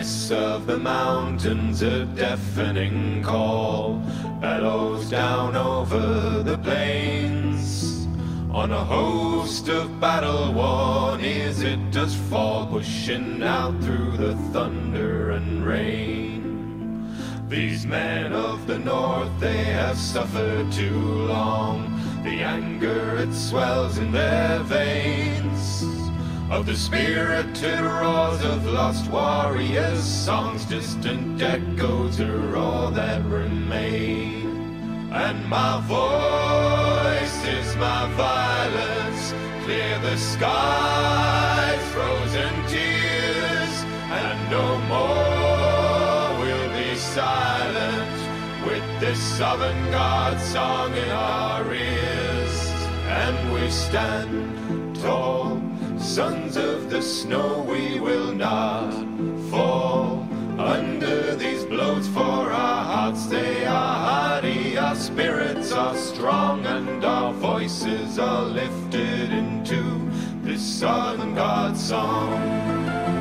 stillness of the mountains, a deafening call bellows down over the plains. On a host of battle-worn ears it does fall, pushing out through the thunder and rain. These men of the north, they have suffered too long. The anger, it swells in their veins. Of the spirited roars of lost warriors, songs, distant echoes are all that remain. And my voice is my violence, clear the skies, frozen tears, and no more will be silent with this Sovngarde song in our ears. And we stand tall, sons of the snow, we will not fall under these blows, for our hearts they are hardy, our spirits are strong, and our voices are lifted into this Sovngarde song.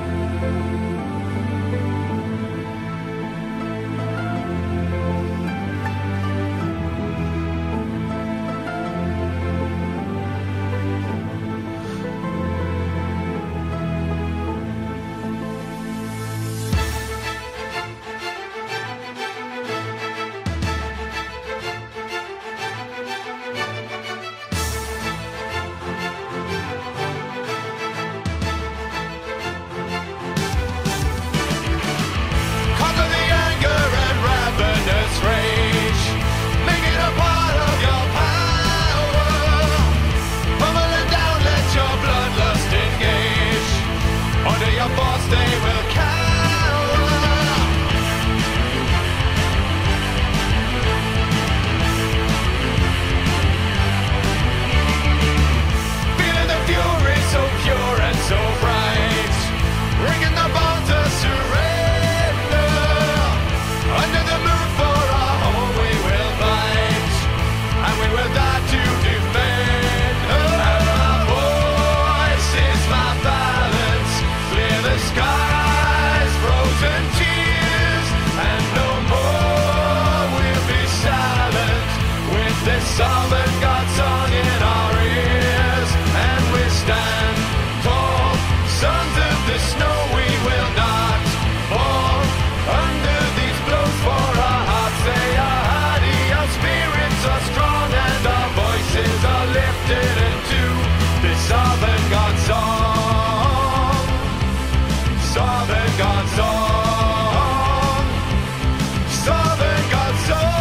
Sovngarde song in our ears, and we stand tall, sons of the snow, we will not fall under these blows, for our hearts they are hardy, our spirits are strong, and our voices are lifted into this Sovngarde song. Sovngarde song. Sovngarde song.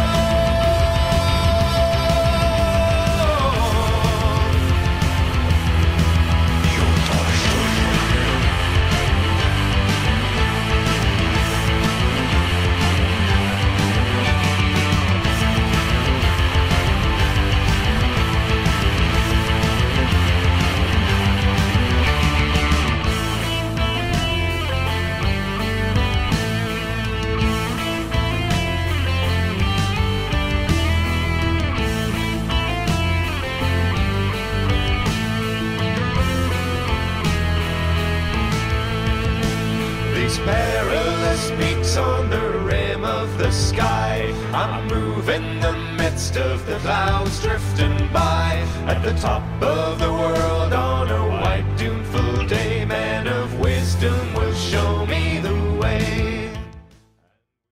Perilous peaks on the rim of the sky, I move in the midst of the clouds drifting by. At the top of the world